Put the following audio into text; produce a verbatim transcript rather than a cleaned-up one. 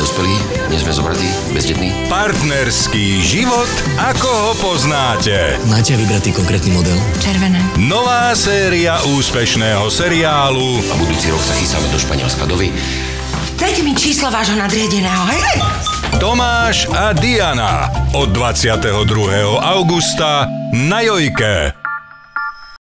dospelí, nie sme zobratí, bezdetní. Partnerský život, ako ho poznáte. Máte vybratý konkrétny model? Červené. Nová séria úspešného seriálu. A budúci rok sa chystáme do Španielska, do vy. Dajte mi číslo vášho nadriadeného, hej? Tomáš a Diana od dvadsiateho druhého augusta na Jojke.